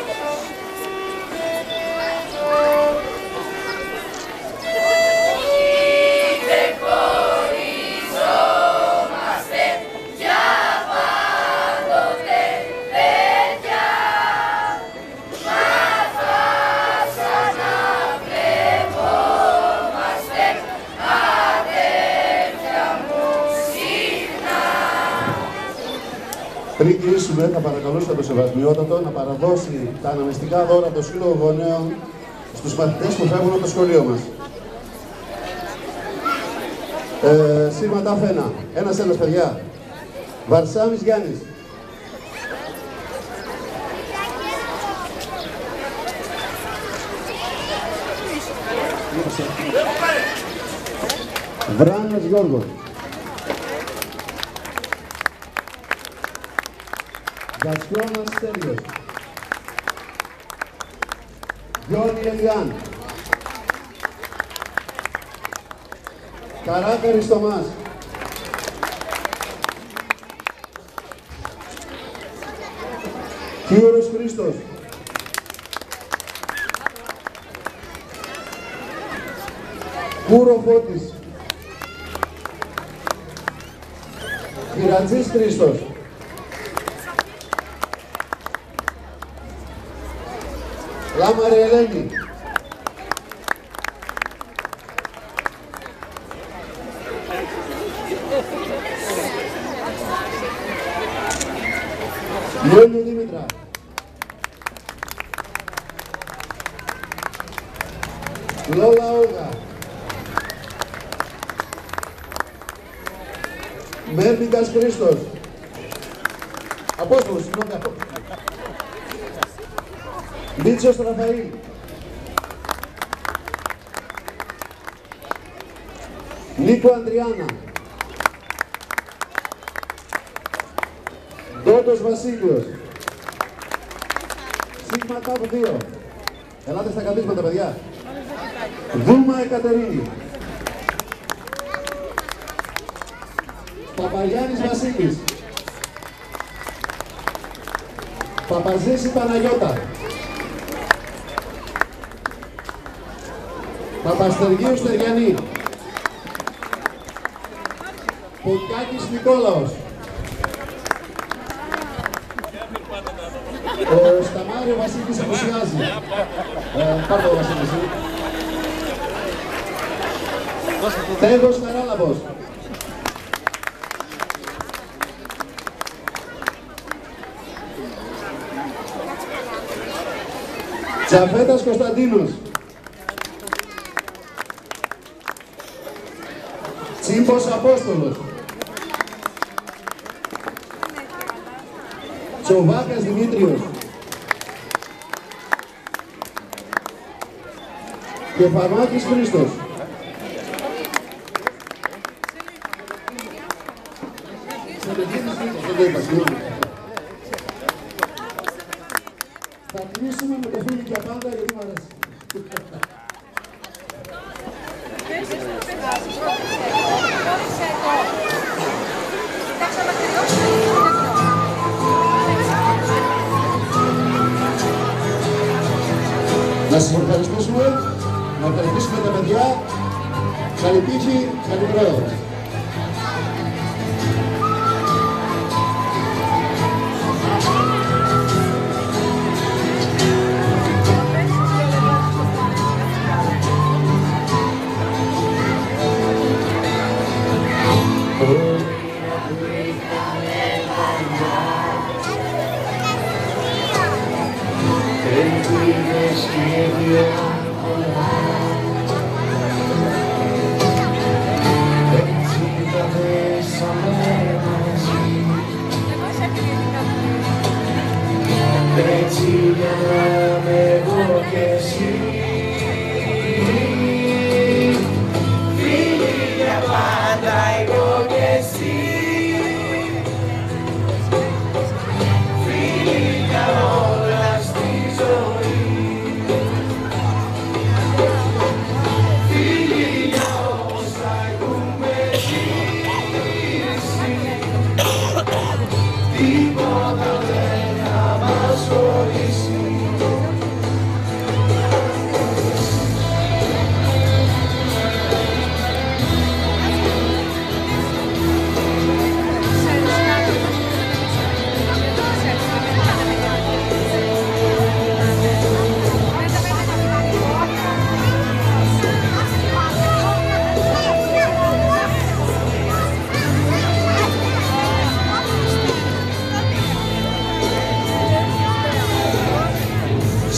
Πριν κλείσουμε, θα παρακαλούσα το Σεβασμιότατο να παραδώσει τα αναμνηστικά δώρα των Σύλλογων Γονέων στους μαθητές που φεύγουν από το σχολείο μας. Σύρματα Φένα. Ένας, παιδιά. Βαρσάμις Γιάννης. Βράνος Γιώργος. Γασιώνας Στέλιος. Γιώργη Ελιάν. Καράκαρης Τομάς. Κιούρος Χρήστος. Κούρο Φώτης. Κυρατζής Χρήστος. Λάμαρη Ελένη. Λιόλου Δήμητρα. Λόλα Όλγα. Μέρνικας Χρήστος. Απόστολος, συγγνώμη. Μίτσος Ραφαήλ. Νίκο Ανδριάννα. Ντότος Βασίλειος. Σίγμα κάπου 2. Ελάτε στα καθίσματα, παιδιά. Δούμα Εκατερίνη. Παπαγιάννης Βασίλης. Παπαζήση Παναγιώτα. Παπαστεργίου Στεριανή. Ποκάκης Νικόλαος. Ο Σταμάριο Βασίλης απουσιάζει. Πάρτε ο Βασίλης. Τέγος Καράλαμπος. Τσαφέτας Κωνσταντίνος. Τσίμπος Απόστολος. Τσοβάκας Δημήτριος. Κεφαρμάκης Χρήστος. Θα κλείσουμε με το φίλι και απάντα γιατί μου αρέσει. Να σας ευχαριστήσουμε, να ευχαριστήσουμε τα παιδιά. Καλή τύχη, καλή πρόοδο. Έτσι για εγώ και εσύ, φίλοι για πάντα εγώ και εσύ, φίλοι για όλα στη ζωή.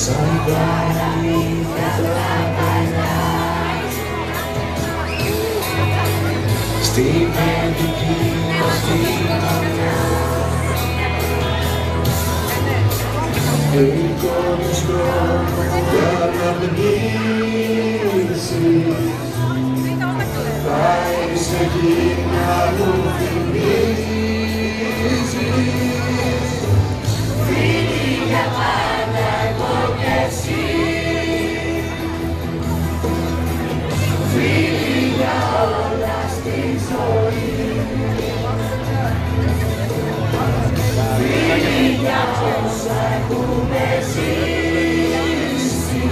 σαν παραλήθεια θα περνάς στην παιδική μας την καρδιά. Εικόνες χρόνου για να πνίσεις πάει σε εκείνα που θυμίζεις. Φίλοι για πάντα εγώ και εσύ, φίλοι για όλα στη ζωή, φίλοι για όσα έχουμε ζήσει,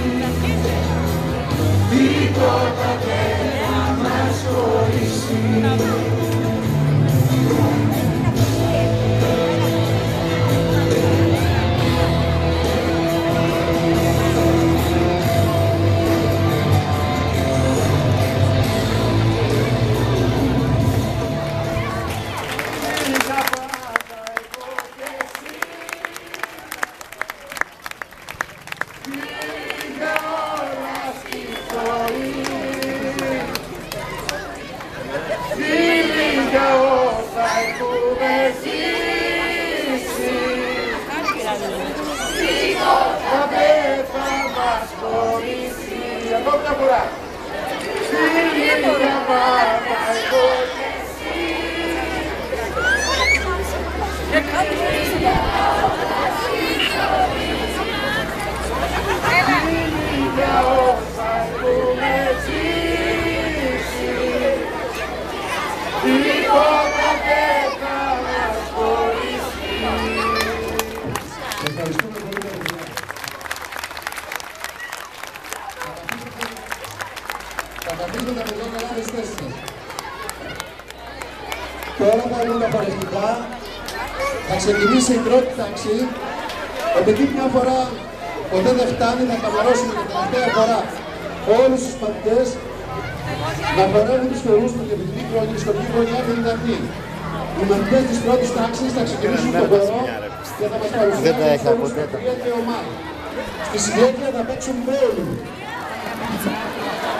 τίποτα δεν θα μας χωρίσει. Καταπληκτικά τα παιδιά καλά τις θέσεις σας. Τώρα θα δούμε τα χορευτικά. Θα ξεκινήσει η πρώτη τάξη. Επειδή μια φορά ποτέ δεν φτάνει, θα καμαρώσουμε για τελευταία φορά όλους τους μαθητές να χορεύουν τους χορούς του και την ιστορική χρονιά την Ιταλική. Οι μαθητές της πρώτης τάξης θα ξεκινήσουν τον χορό και θα μας παρουσιάσουν τους χορούς του και ομάδα. Στη συνέχεια θα παίξουν μπόλου.